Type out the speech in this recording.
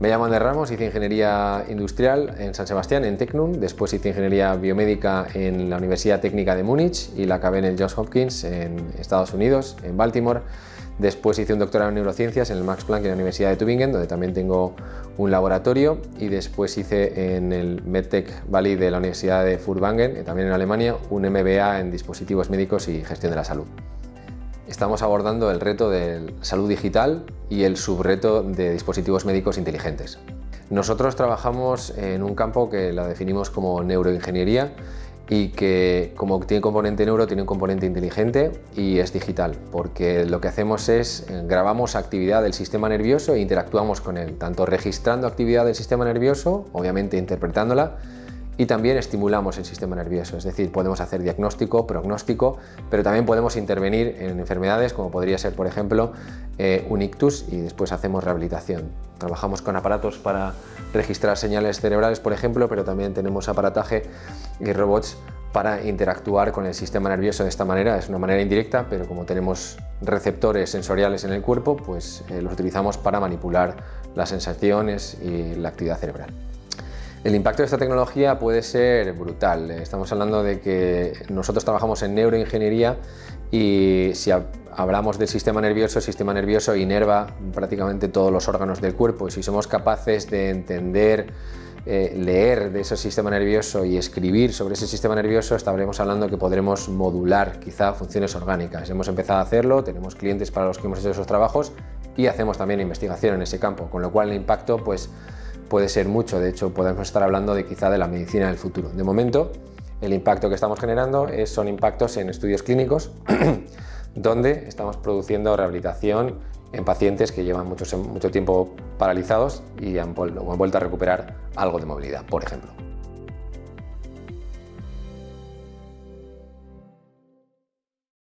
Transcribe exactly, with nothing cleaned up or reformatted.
Me llamo Ander Ramos, hice Ingeniería Industrial en San Sebastián, en Tecnun, después hice Ingeniería Biomédica en la Universidad Técnica de Múnich y la acabé en el Johns Hopkins en Estados Unidos, en Baltimore. Después hice un doctorado en Neurociencias en el Max Planck en la Universidad de Tübingen, donde también tengo un laboratorio, y después hice en el MedTech Valley de la Universidad de Furtwangen, también en Alemania, un M B A en Dispositivos Médicos y Gestión de la Salud. Estamos abordando el reto de salud digital y el subreto de dispositivos médicos inteligentes. Nosotros trabajamos en un campo que la definimos como neuroingeniería y que, como tiene componente neuro, tiene un componente inteligente y es digital, porque lo que hacemos es grabamos actividad del sistema nervioso e interactuamos con él, tanto registrando actividad del sistema nervioso, obviamente interpretándola, y también estimulamos el sistema nervioso, es decir, podemos hacer diagnóstico, prognóstico, pero también podemos intervenir en enfermedades como podría ser, por ejemplo, eh, un ictus, y después hacemos rehabilitación. Trabajamos con aparatos para registrar señales cerebrales, por ejemplo, pero también tenemos aparataje y robots para interactuar con el sistema nervioso de esta manera. Es una manera indirecta, pero como tenemos receptores sensoriales en el cuerpo, pues eh, los utilizamos para manipular las sensaciones y la actividad cerebral. El impacto de esta tecnología puede ser brutal. Estamos hablando de que nosotros trabajamos en neuroingeniería y si hablamos del sistema nervioso, el sistema nervioso inerva prácticamente todos los órganos del cuerpo, y si somos capaces de entender, eh, leer de ese sistema nervioso y escribir sobre ese sistema nervioso, estaremos hablando que podremos modular quizá funciones orgánicas. Hemos empezado a hacerlo, tenemos clientes para los que hemos hecho esos trabajos y hacemos también investigación en ese campo, con lo cual el impacto pues, puede ser mucho. De hecho, podemos estar hablando de quizá de la medicina del futuro. De momento, el impacto que estamos generando es, son impactos en estudios clínicos donde estamos produciendo rehabilitación en pacientes que llevan mucho, mucho tiempo paralizados y han, han vuelto a recuperar algo de movilidad, por ejemplo.